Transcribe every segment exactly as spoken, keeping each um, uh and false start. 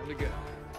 to go.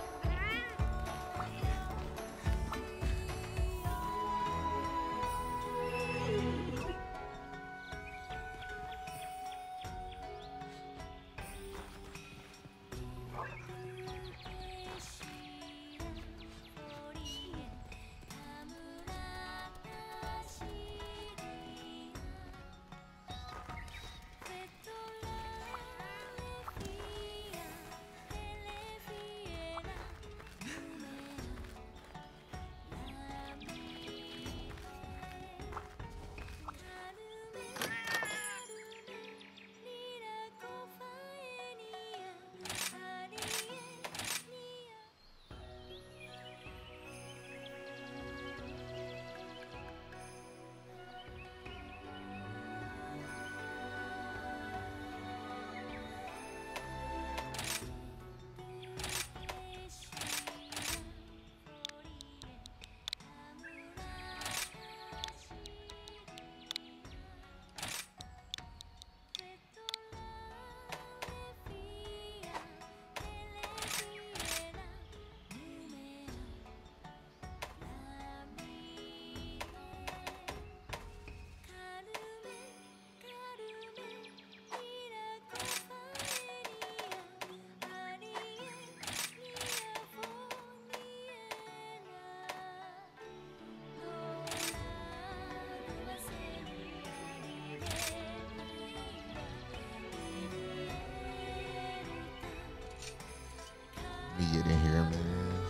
Get in here, man.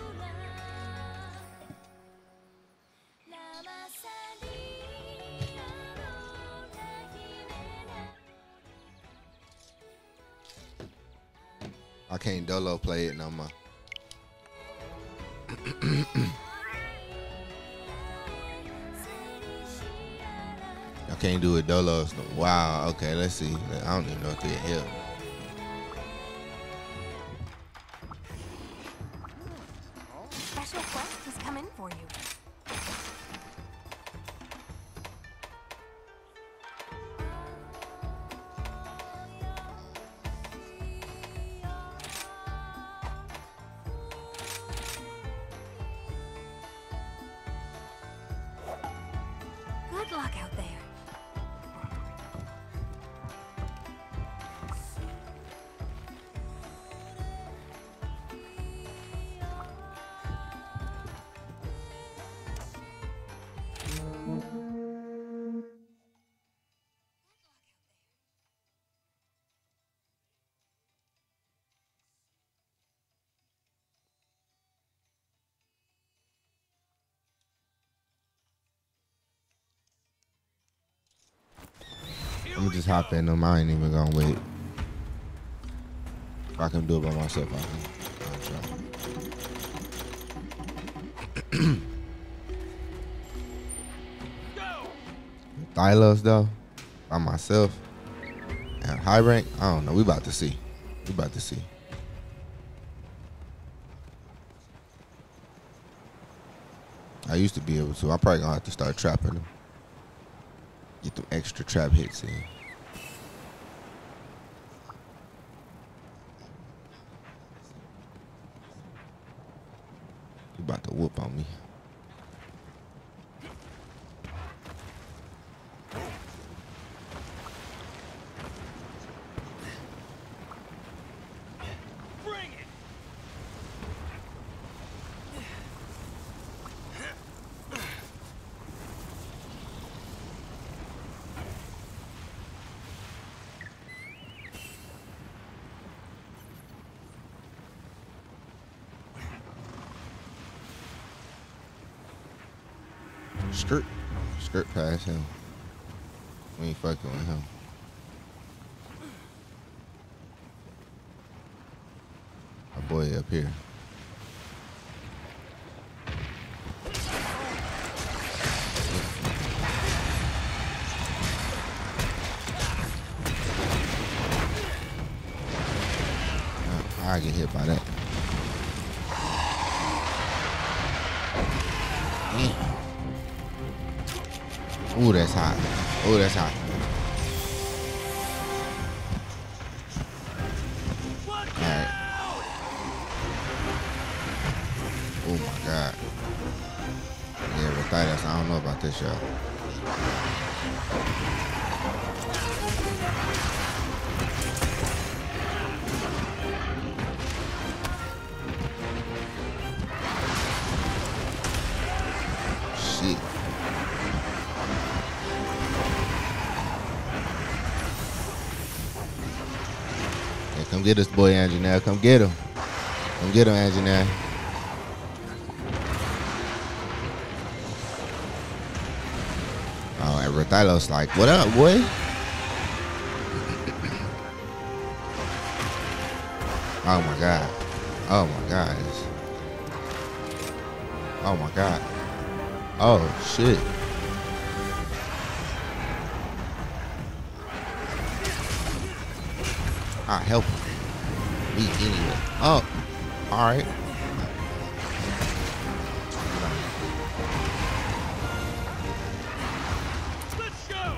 I can't dolo play it no more. I can't do it dolo. Wow. Okay, let's see. I don't even know if they help. Special quest has come in for you. Good luck out there. I'm gonna just hop in them. I ain't even gonna wait. If I can do it by myself, I can. Thylos though, by myself. And high rank, I don't know. We about to see. We about to see. I used to be able to. I probably gonna have to start trapping them. Get them extra trap hits in. You about to whoop on me. Skirt. Skirt past him. We ain't fucking with him. Our boy up here. I get hit by that. Damn. Ooh, that's hot. Ooh, that's hot. Alright. god. Yeah, Rethitis, I don't know about this, y'all. Shit. Yeah, come get this boy, Anjanelle. Come get him. Come get him, Anjanelle. Oh, and Rethilos like, what up, boy? Oh my god. Oh my god. Oh my god. Oh shit. I help me anyway. Oh, all right. Let's go.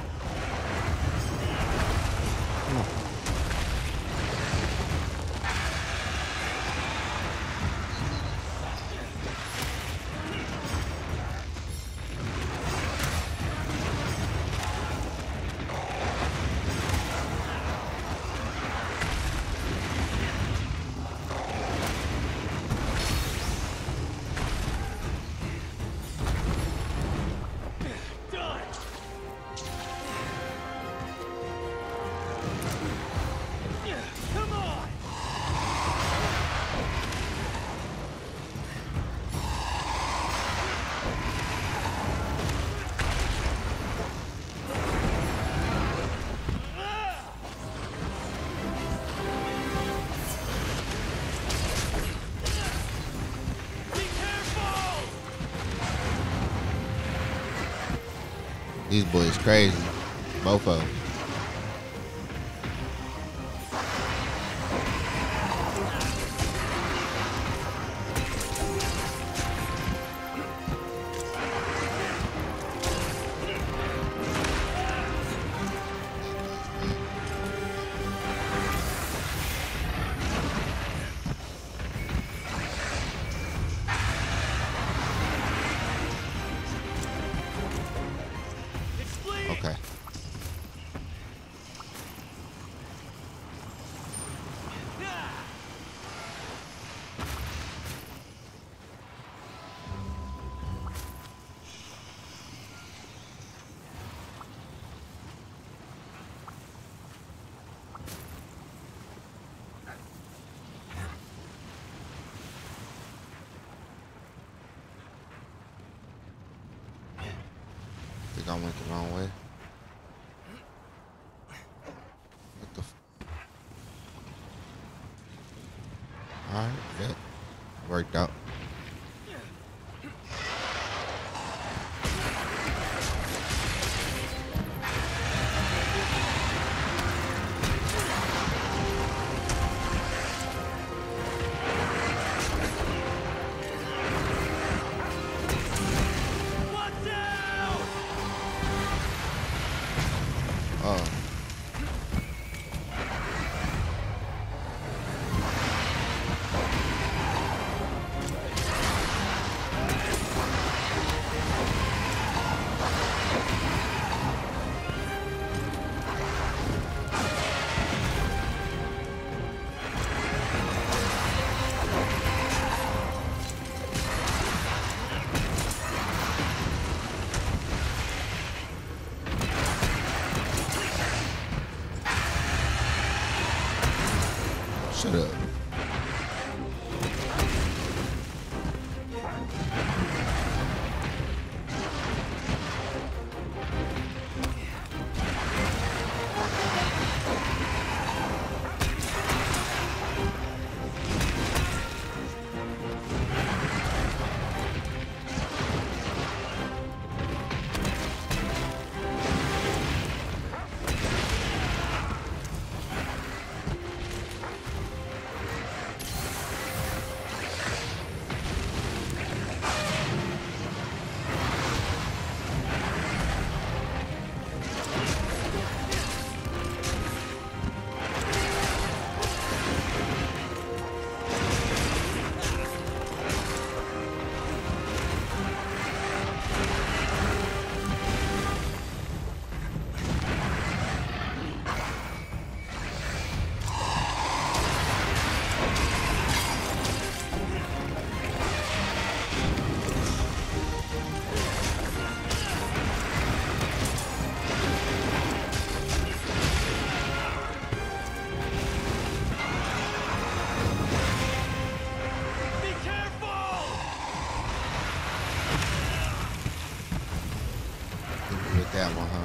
These boys crazy. Both of them. Okay. Think I went the wrong way. What the f- Alright, that worked out. Oh. Shut up. that one, huh?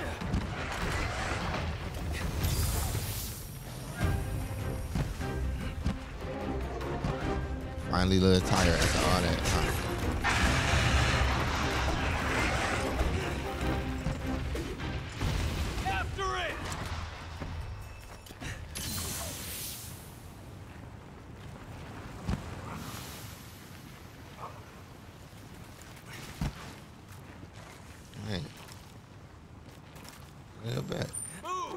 Finally, a little tired after all that time. After it! Hey. A little bit. Move!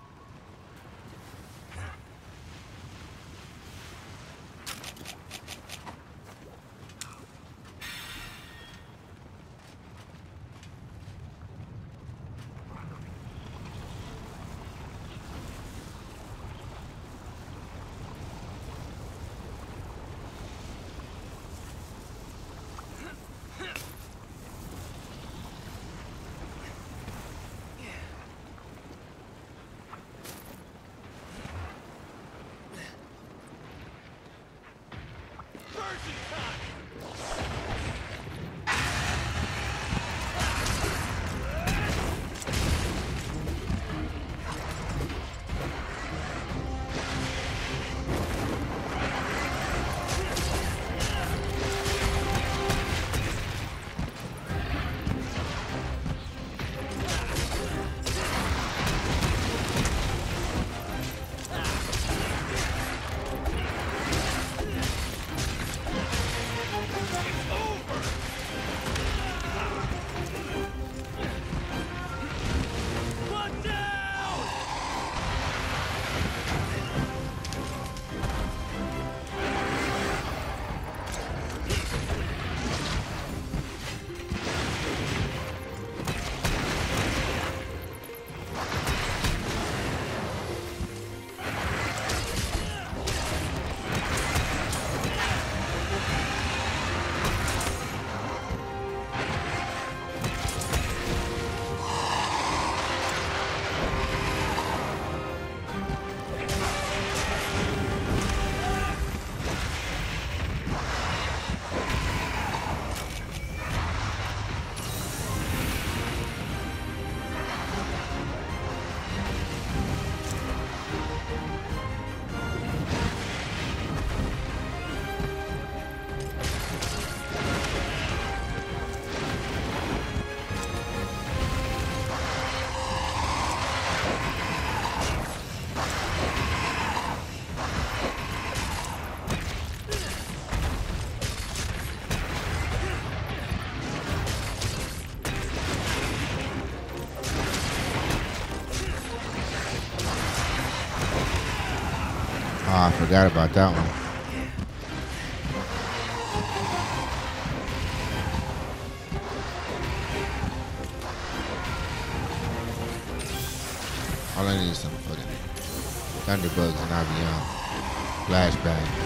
Oh, I forgot about that one. All I need is some fucking Thunderbugs and I'll be on. Flashbacks.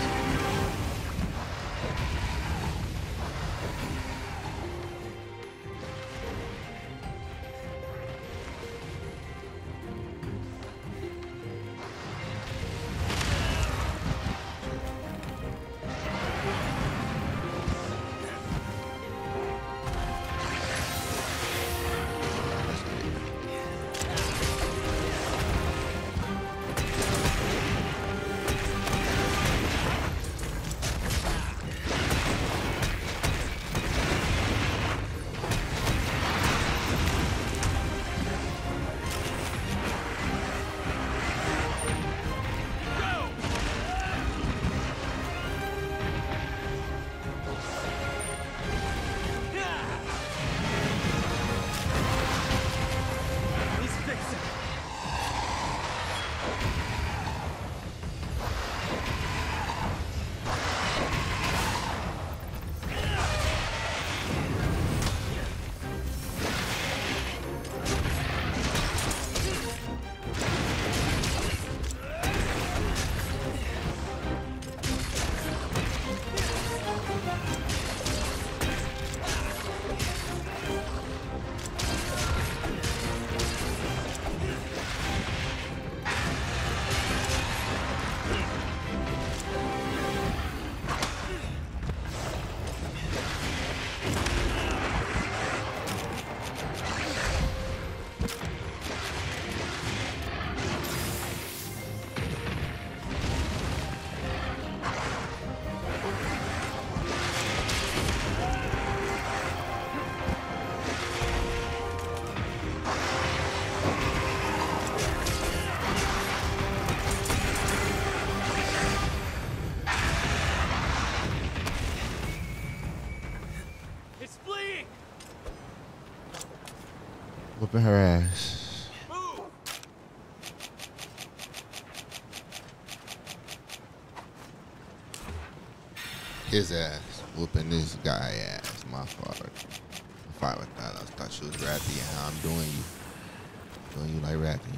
whooping her ass. His ass whooping this guy ass. My father. Fight with that. I thought she was Rathy and how I'm doing you. Doing you like Rathy.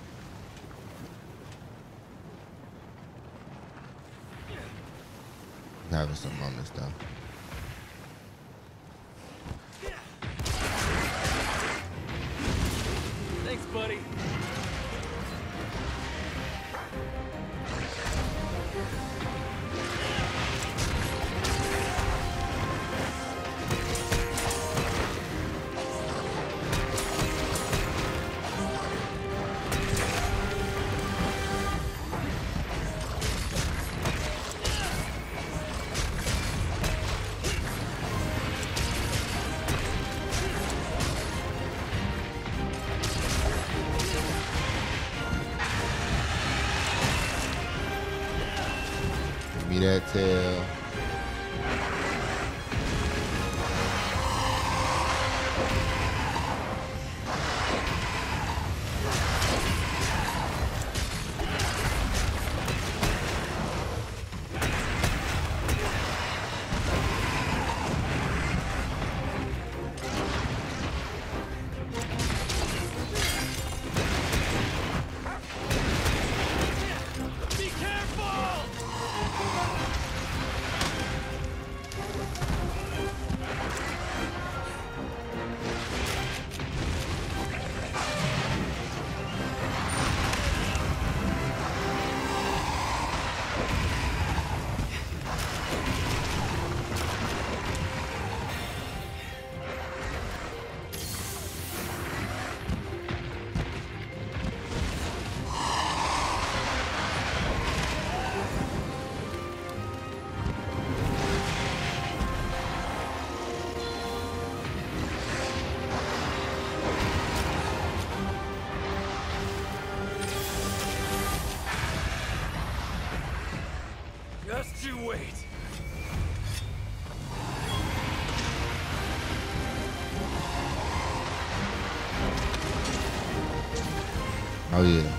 Having some moments though. Thanks, buddy. Give me that tail. Be careful! Just you wait. Oh yeah.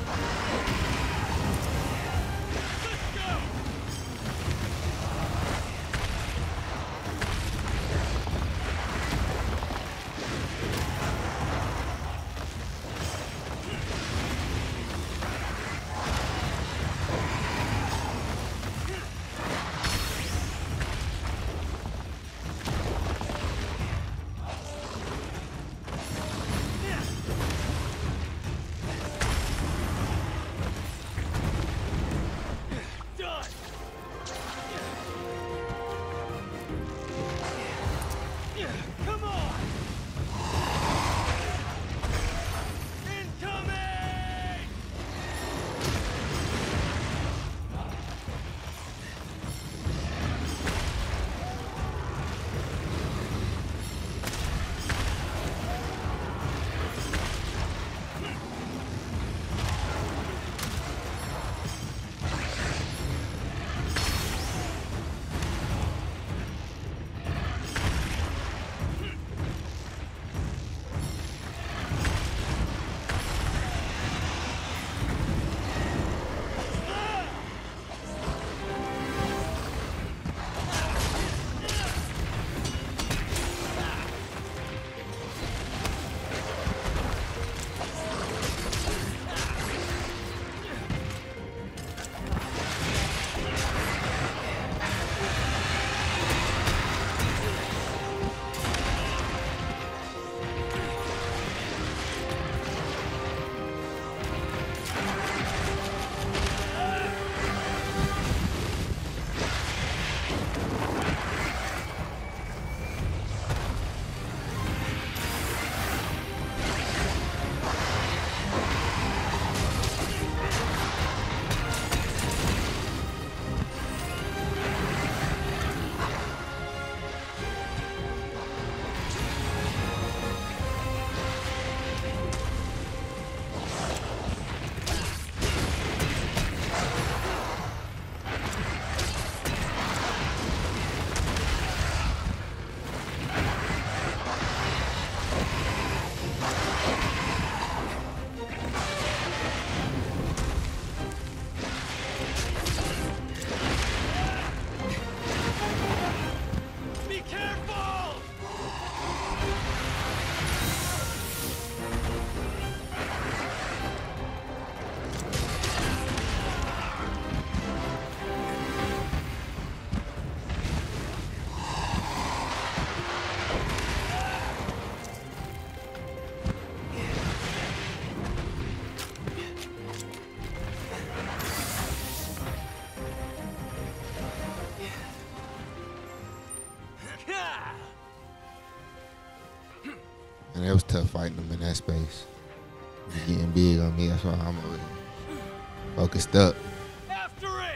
Man, it was tough fighting them in that space. He getting big on me. That's why I'm over here focused up. After it!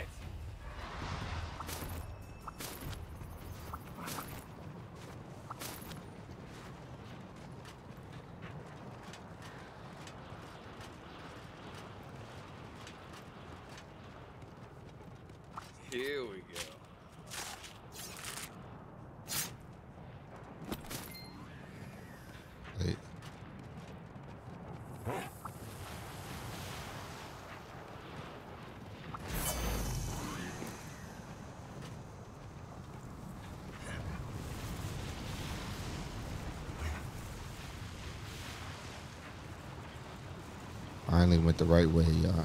Here we go. Wait. Finally went the right way, y'all.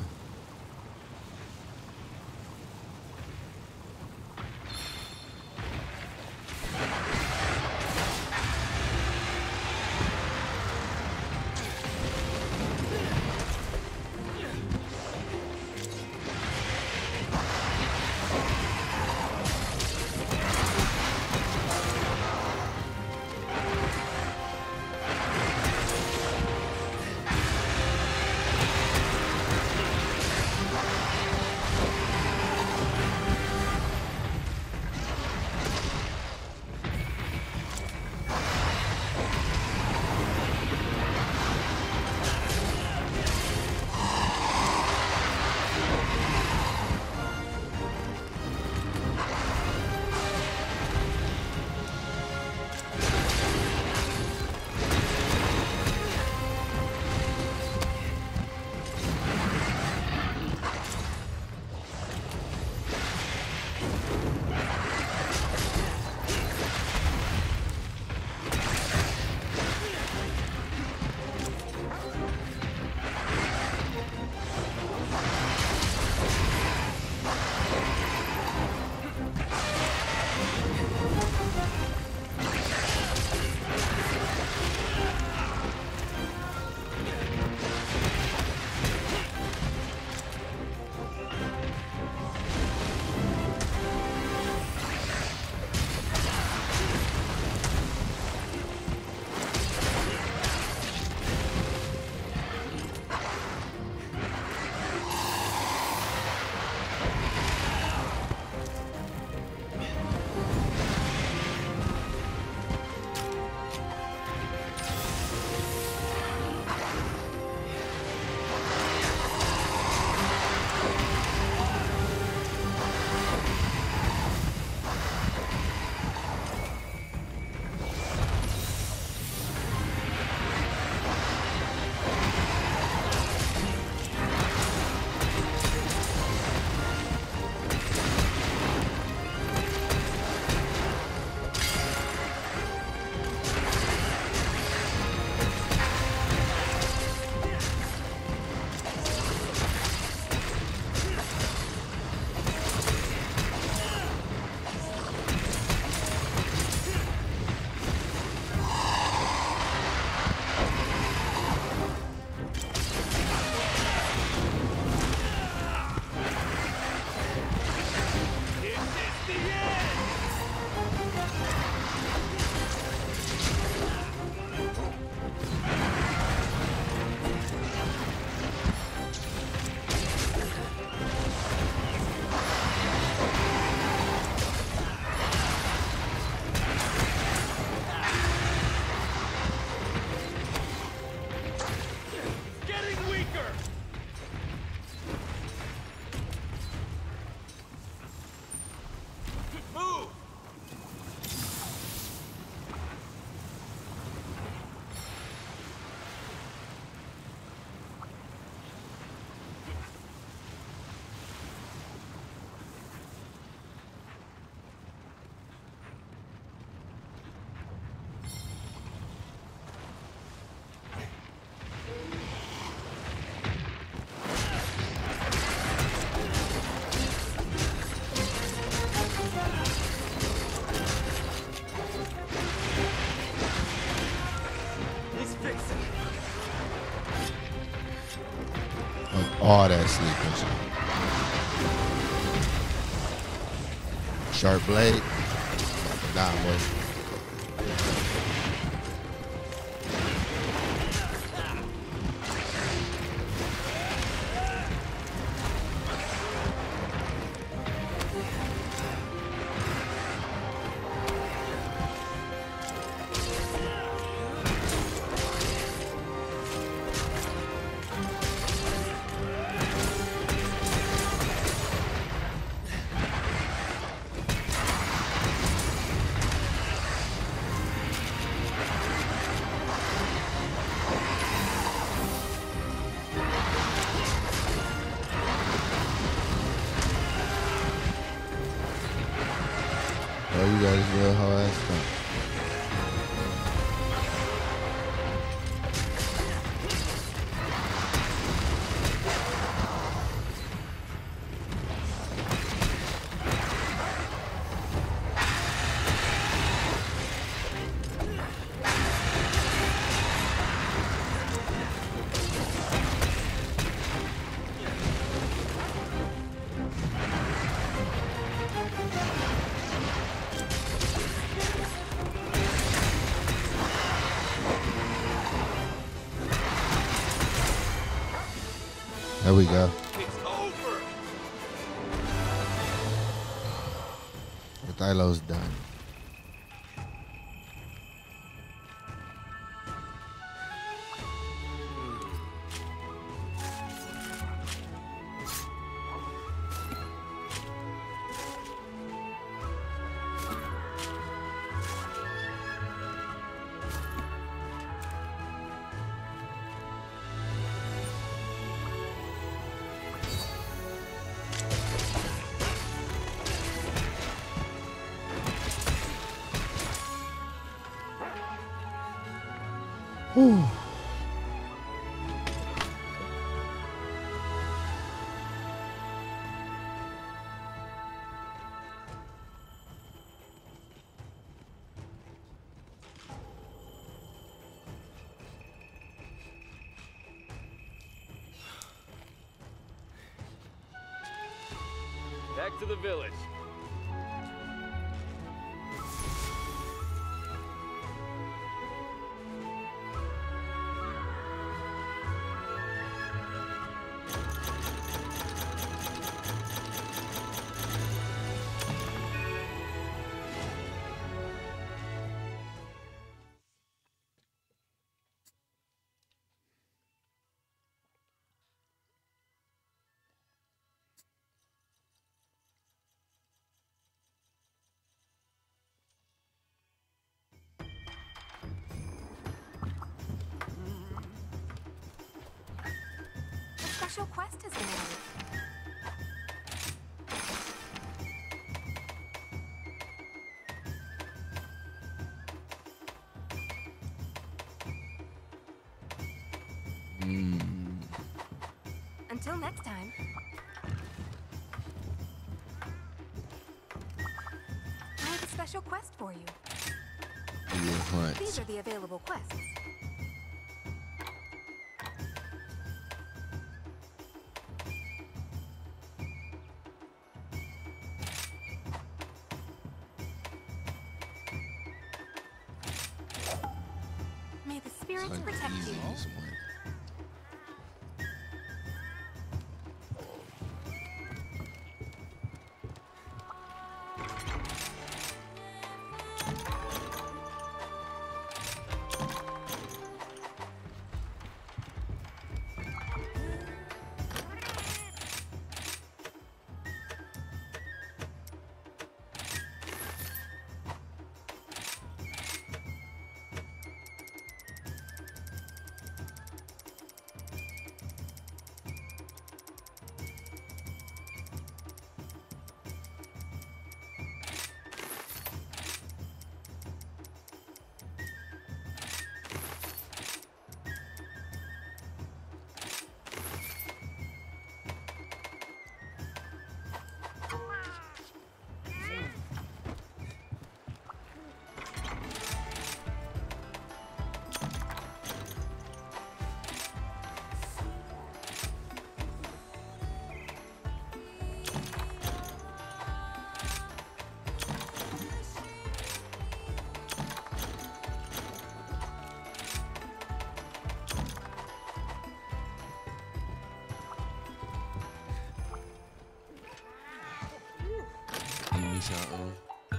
All that sequence. Sharp blade. Nah, boy. Oh, you got his little hoe ass stuff. There we go. It's over. Thylo's done. Whew. Back to the village. A special quest has been added. Until next time. I have a special quest for you. What? These are the available quests. May the spirits Like the protect you. easiest one. Give me something.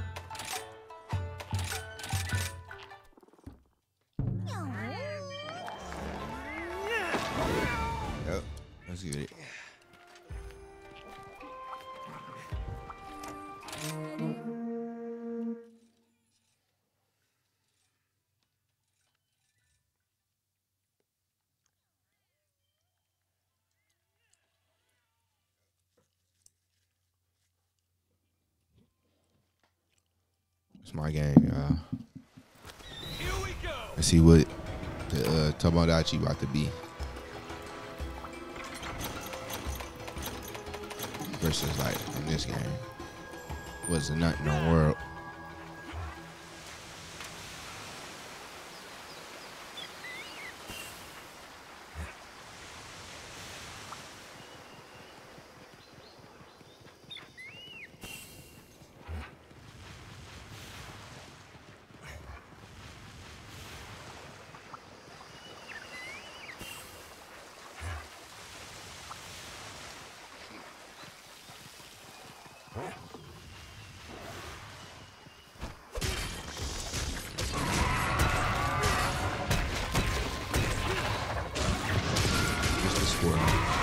Yep. Let's get it. It's my game, y'all. Here we go. Let's see what the uh, Tomodachi about to be. Versus like in this game. Was a nut in the world. Just the squirrel.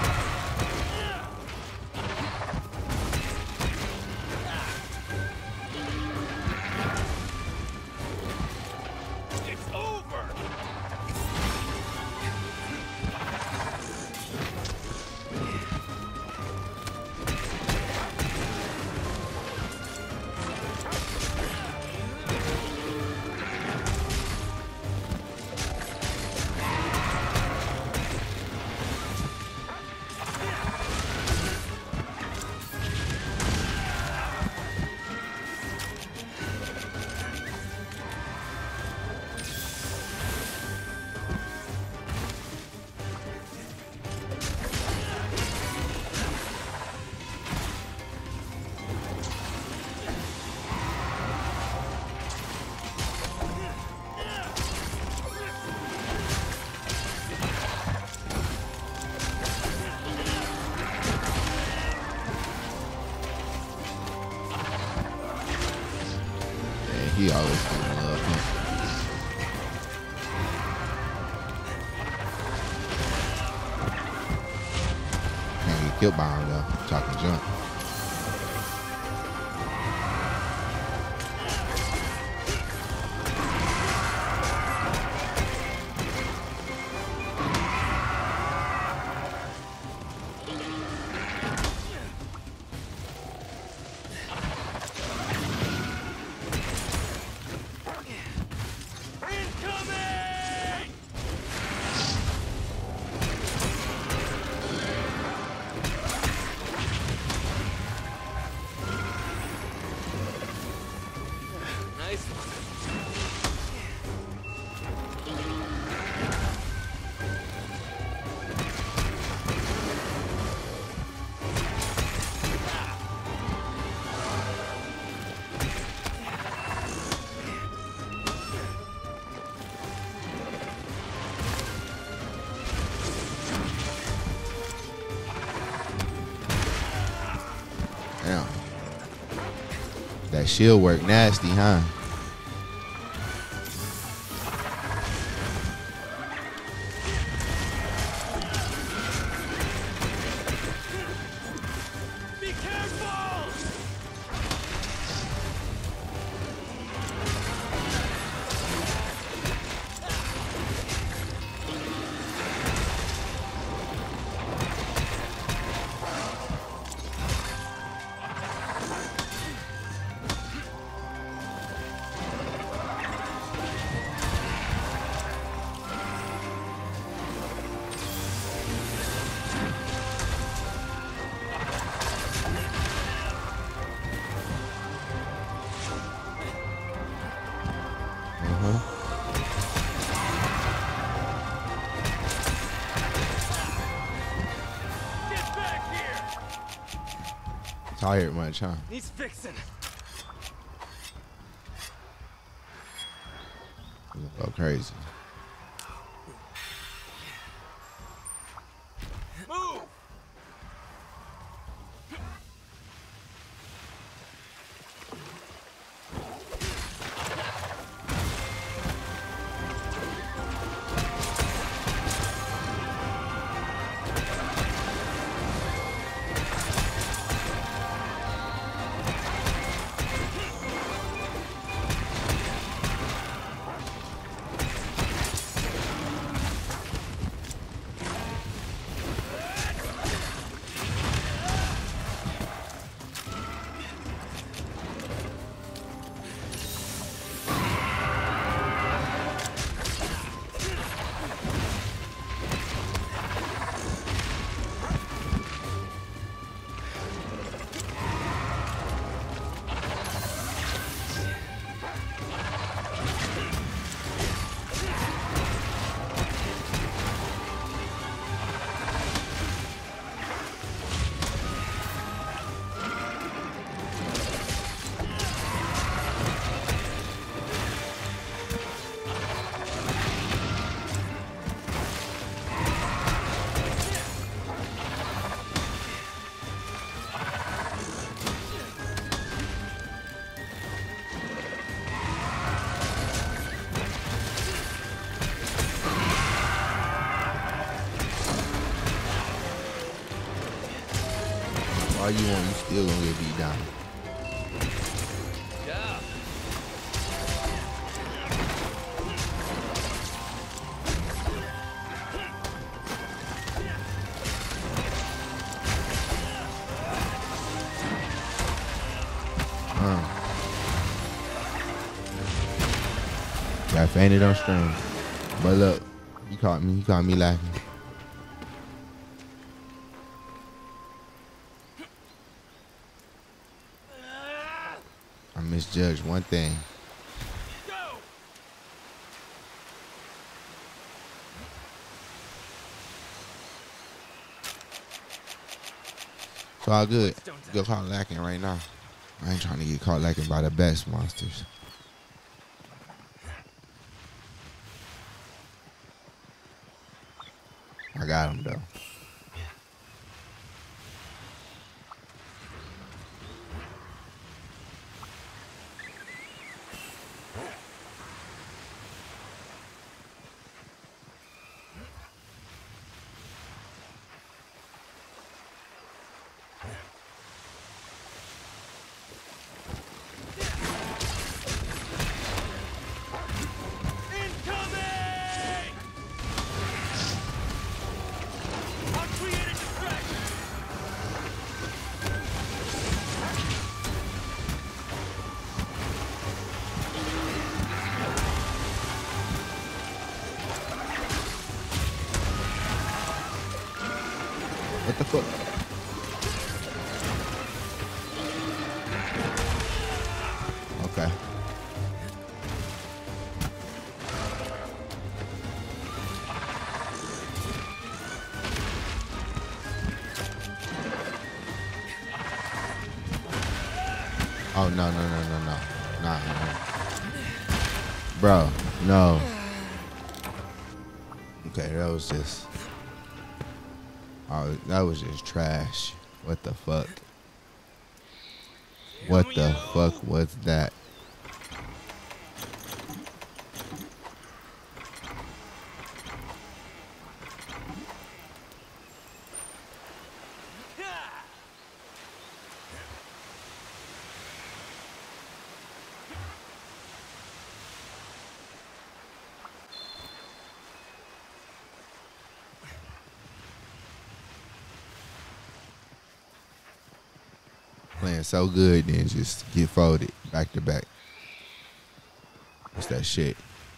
It's over. He always gonna love him. Can't get killed by him though. Talking junk. Incoming! Nice one. Damn. That shield work nasty, huh? Be careful! Uh-huh. Get back here! Tired much, huh? He's fixing. Go crazy. Move! all you want, you still gonna get beat down. Yeah. Uh. Got fainted on stream. But look, you caught me. You caught me laughing. I misjudged one thing. Go. It's all good. Get caught lacking right now. I ain't trying to get caught lacking by the best monsters. I got him though. Incoming! I'll create a distraction. What the fuck? Okay. Oh no no no no no. Nah, nah. Bro, no. Okay, that was just Oh, that was just trash. What the fuck? What the fuck was that? Playing so good, then just get folded back to back. What's that shit?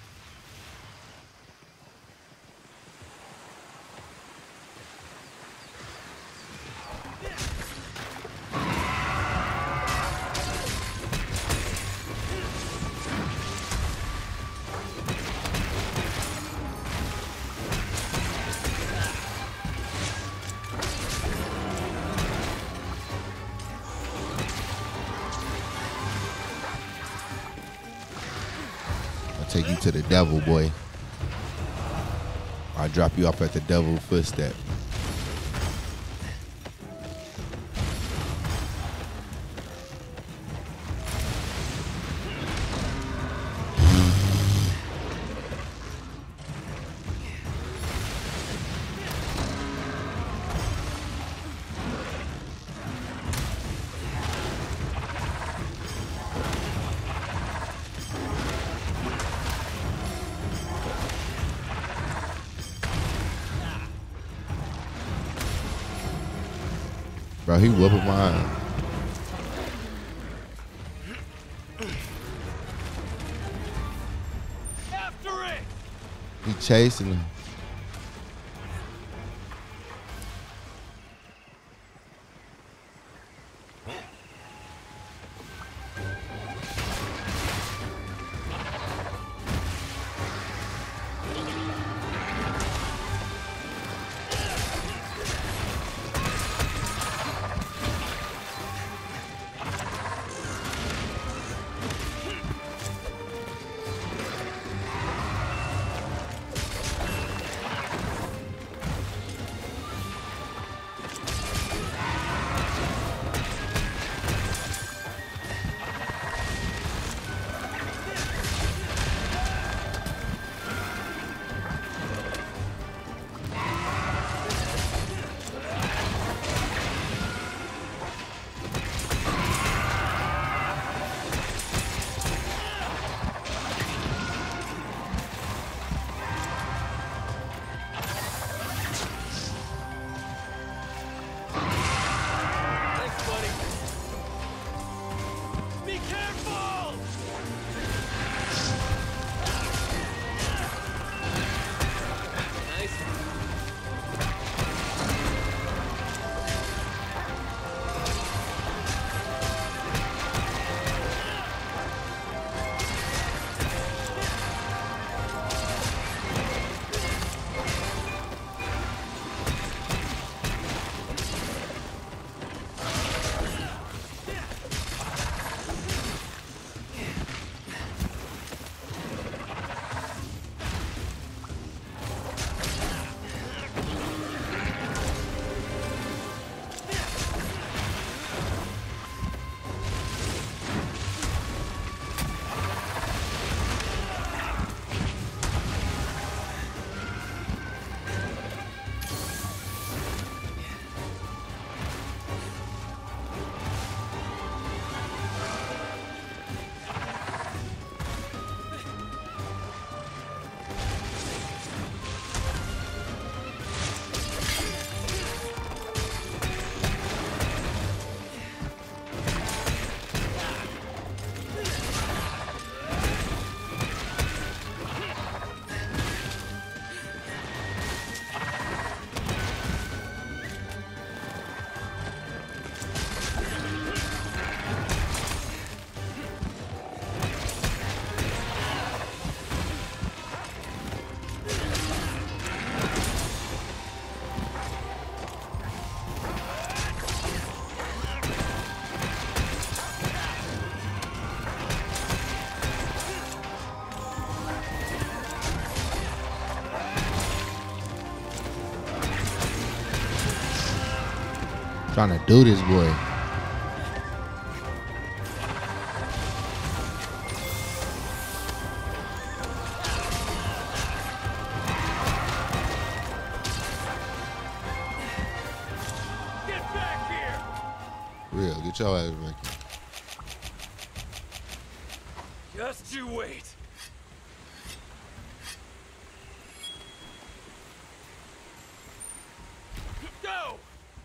Take you to the devil, boy. I'll drop you off at the devil footstep. Bro, he whooping my ass. After it! He chasing him. Trying to do this, boy. Get back here! Real, get your ass back here. Just you wait. Go!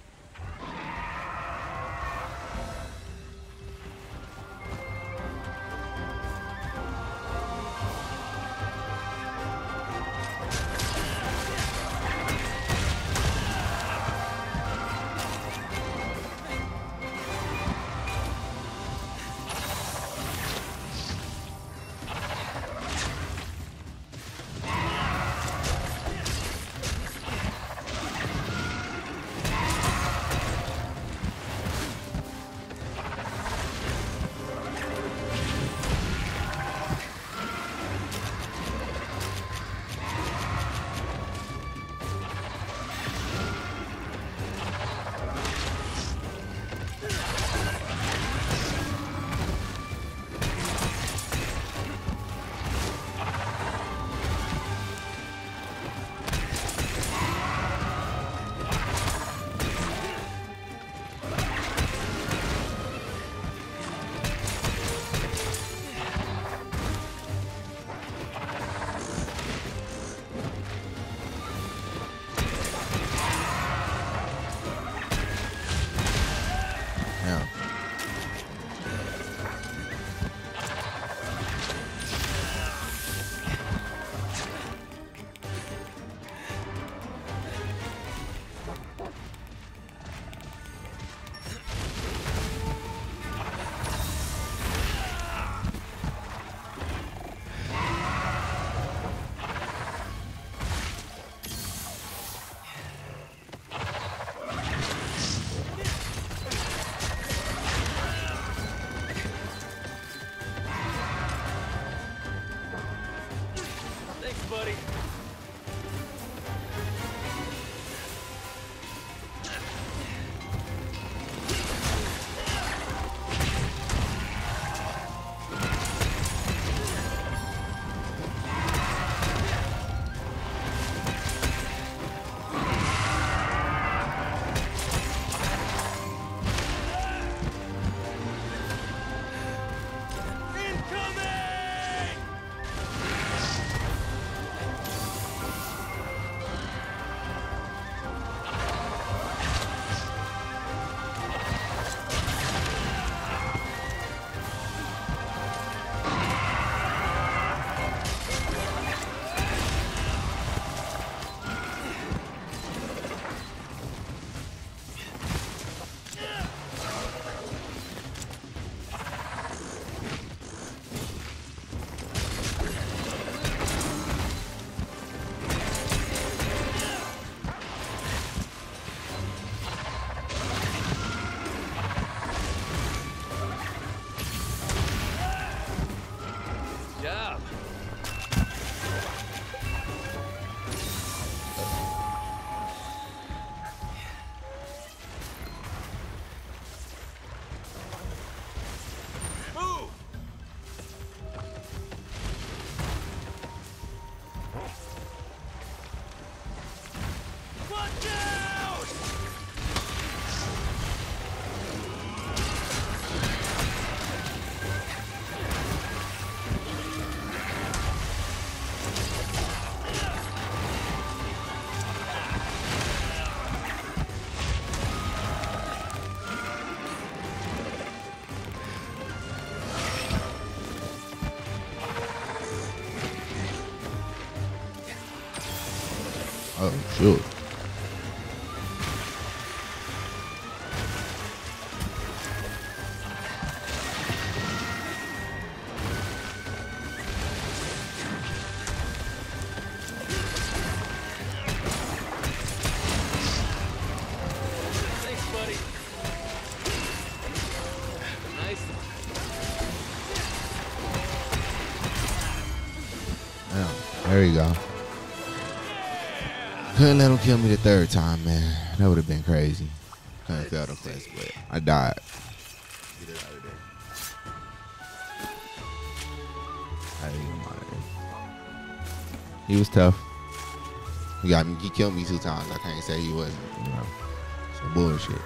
Yeah. Thanks, buddy. Incoming! Job. Move! Watch out! Oh, shoot. Thanks, buddy. Nice. Yeah, there you go. Couldn't let him kill me the third time, man. That would have been crazy. couldn't fail the quest, but I died. Get it out of there. I didn't even mind. He was tough. He got me. He killed me two times. I can't say he wasn't. You know, some bullshit.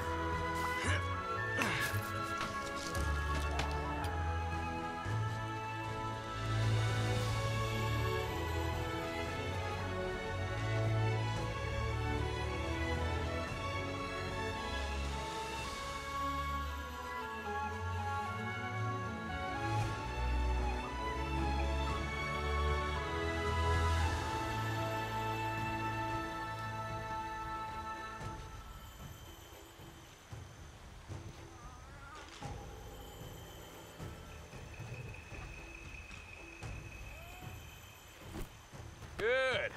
Good.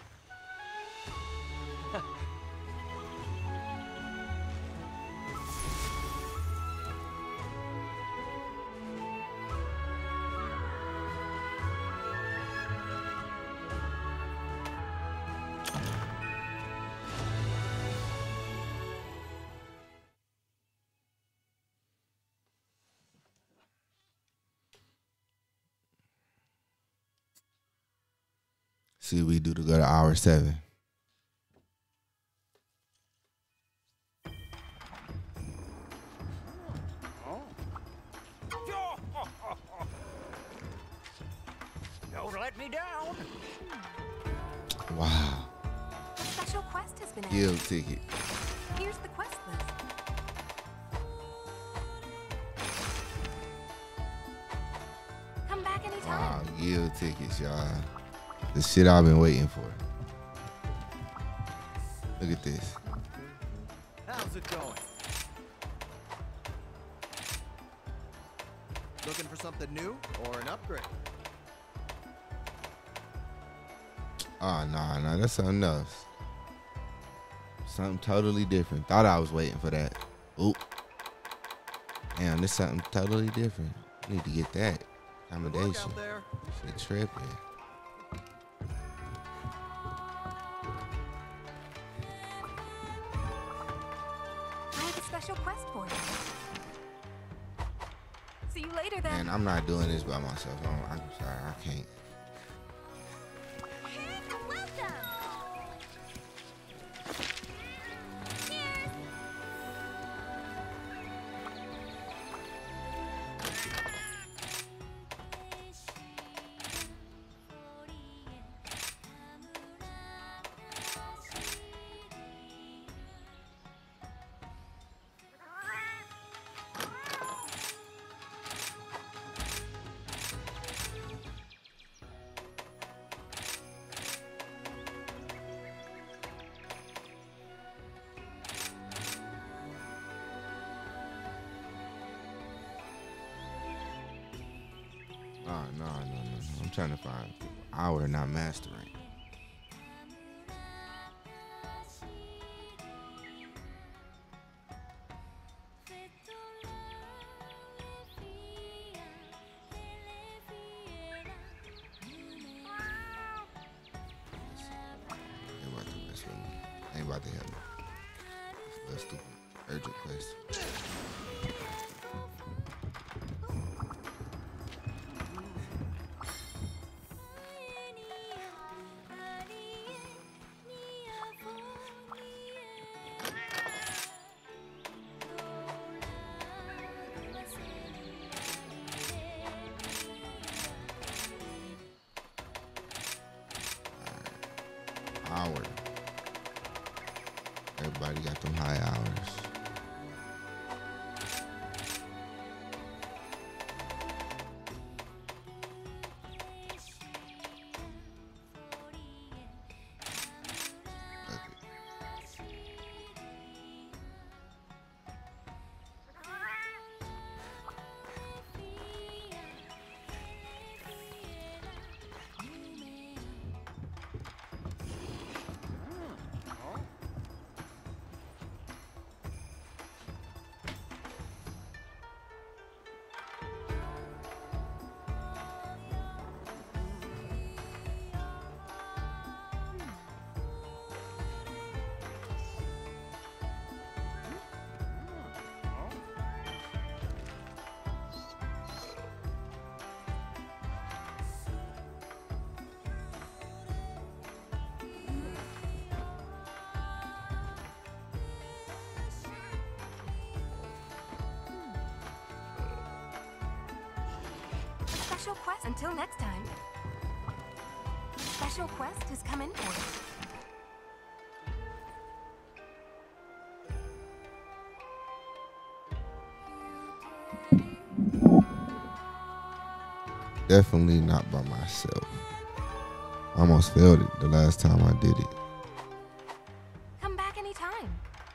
See what we do to go to hour seven. Don't let me down. Wow. A special quest has been added. Guild ticket. Here's the quest list. Come back anytime. Wow, guild tickets, y'all. The shit I've been waiting for. Look at this. How's it going? Looking for something new or an upgrade? Oh, nah, nah, that's something else. Something totally different. Thought I was waiting for that. Oop. Damn, this something totally different. Need to get that. Good work Accommodation. out there. Shit tripping. I have a special quest for you. See you later then. And I'm not doing this by myself. I'm, I'm sorry, I can't. Welcome. Oh, no, no, no, no. I'm trying to find hour, not mastering. Ain't about to mess with me. Ain't about to help me. That's stupid. Urgent quest. Hour. Everybody got them high hours. Special quest until next time. Special quest has come in for you. Definitely not by myself. I almost failed it the last time I did it. Come back anytime.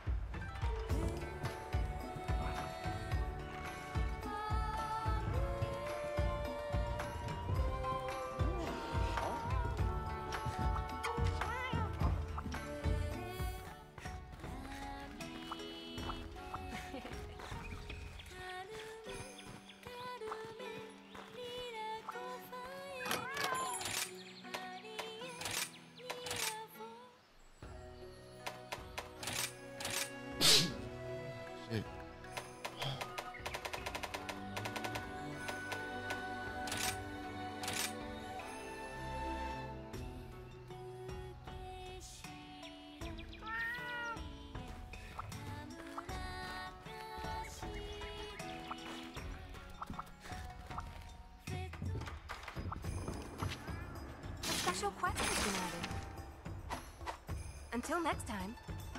Special quest has been added. Until next time.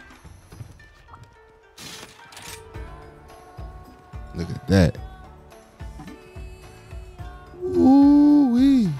Look at that. Ooh wee.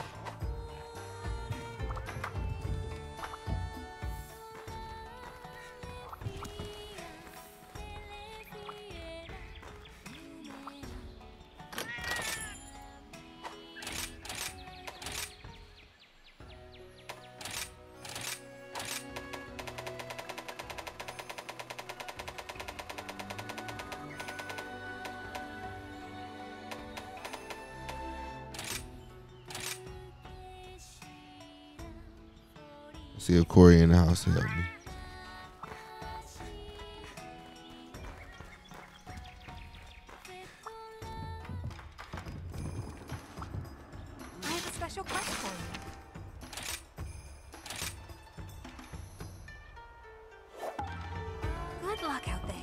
See if Corey in the house to help me. I have a special quest for you. Good luck out there.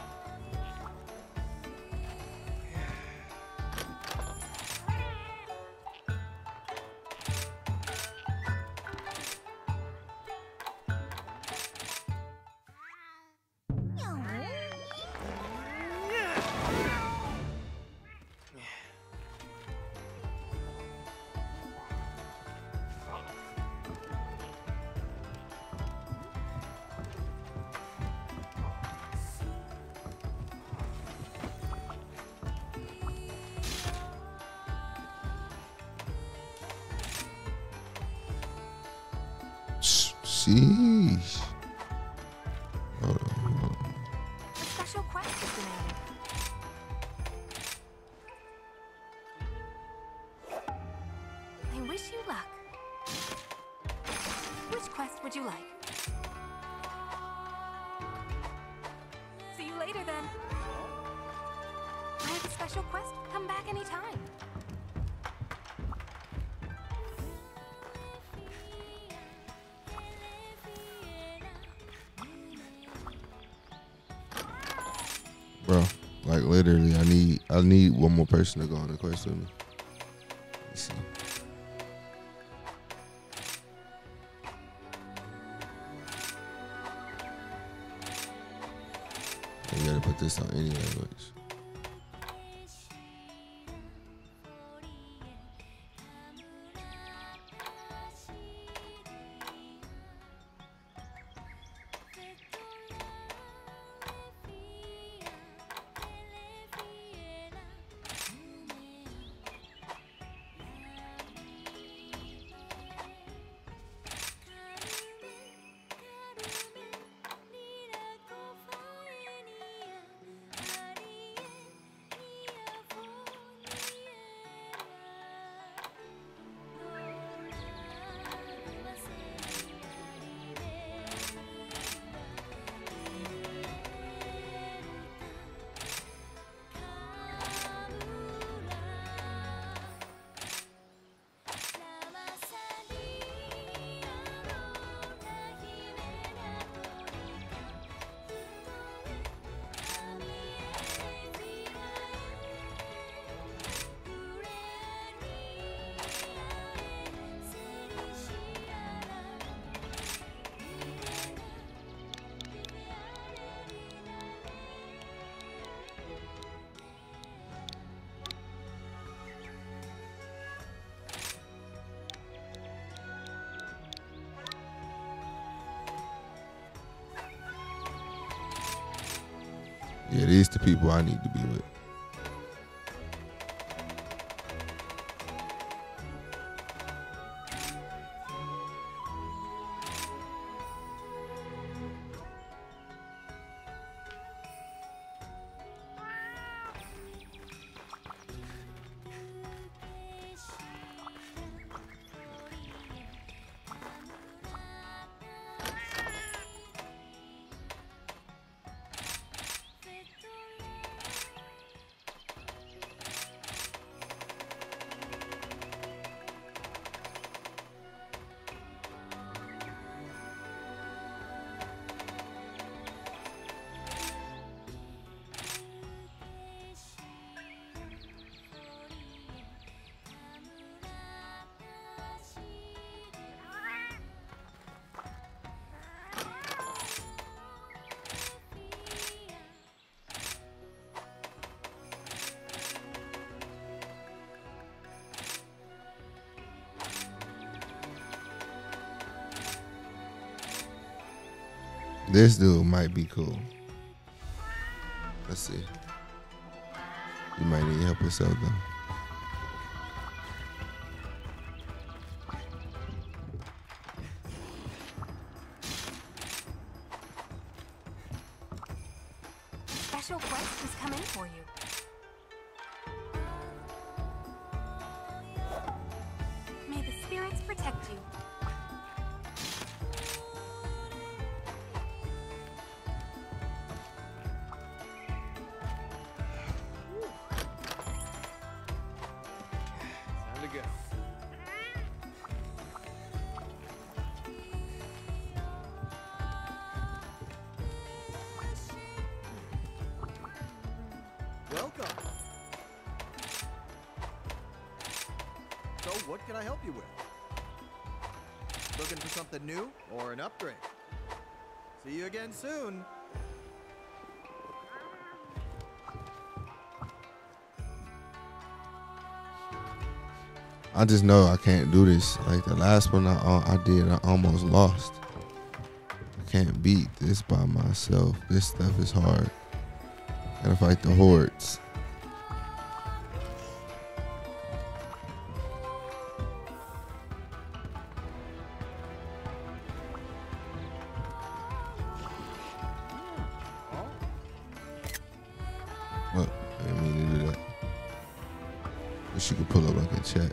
Sheesh. Hold on, hold on. A special quest has been added. I wish you luck. Which quest would you like? See you later then. I have a special quest. Come back anytime. Bro, like literally, I need I need one more person to go on the quest with me. Let's see. You gotta put this on any language. These the people I need to be with. This dude might be cool. Let's see. You might need help yourself though. Special quest has come in for you. May the spirits protect you. Time to go. Welcome. So, what can I help you with? Looking for something new or an upgrade? See you again soon. I just know I can't do this. Like the last one I uh, I did, I almost lost. I can't beat this by myself. This stuff is hard. Gotta fight the hordes. What? I didn't mean to do that. Wish you could pull up like a chat.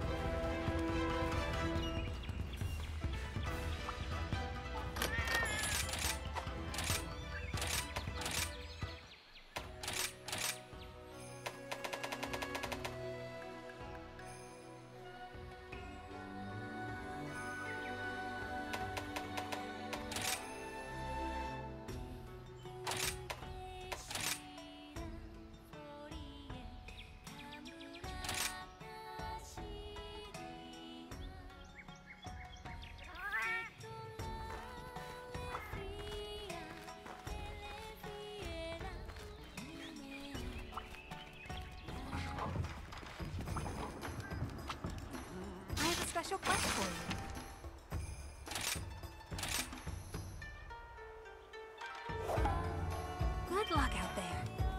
I have a special quest for you. Good luck out there.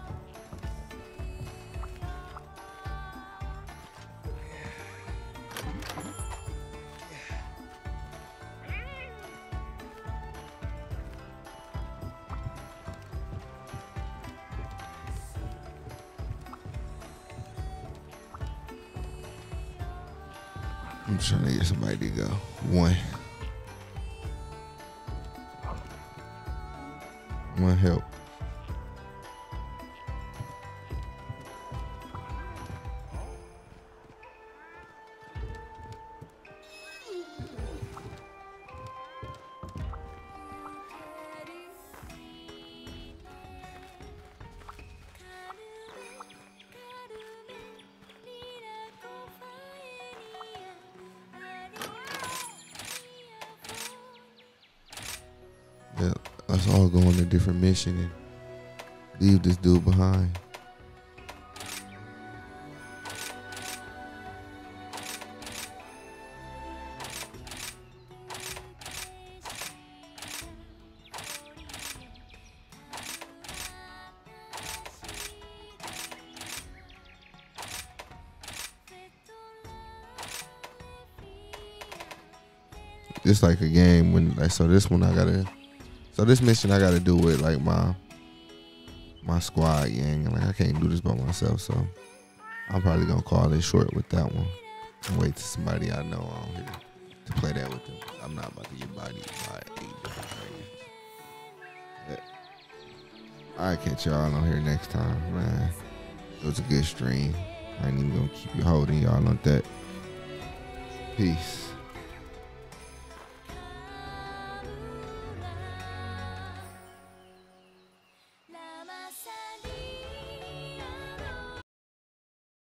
I'm trying to get somebody to go. One. One help. Yeah, let's all go on a different mission and leave this dude behind. this like a game when like so this one I gotta so this mission I gotta do with like my my squad gang, and like I can't do this by myself, so I'm probably gonna call it short with that one and wait till somebody I know on here to play that with them. I'm not about to get bodied by eight different players. I'll catch y'all on here next time, man. It was a good stream. I ain't even gonna keep you holding y'all on that. Peace.